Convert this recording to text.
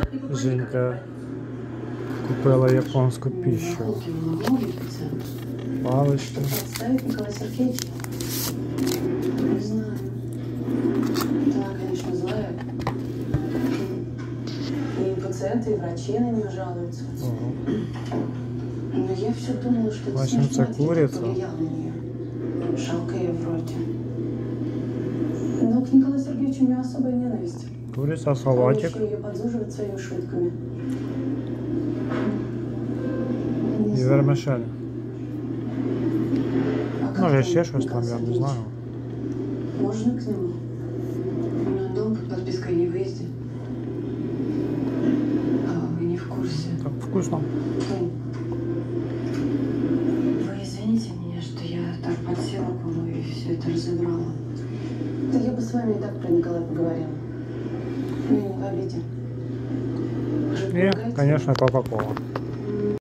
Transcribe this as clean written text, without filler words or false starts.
Женька купила японскую пищу. Палочки. Представить Николая Сергеевича? Не знаю. Да, конечно, злая. И пациенты, и врачи на нее жалуются. Но я все думала, что это Бачимо, це куриця. повлиял на нее. Жалко ее вроде. Но к Николаю Сергеевичу у меня особая ненависть. Курица, Он салатик. еще ее подзуживает своими шутками. Не І знаю. вермишель. А как Може там ще щось там, Николай я не Сергеевич? знаю. Можно к нему? У него дом под подпиской о невыезде. А вы не в курсе? Так вкусно. Тонь, вы извините меня, что я так подсела к вам и все это разобрала. Да я бы с вами и так про Николая поговорила. Но я не в обиде. Вы же И, помогаете? конечно, кока-кола.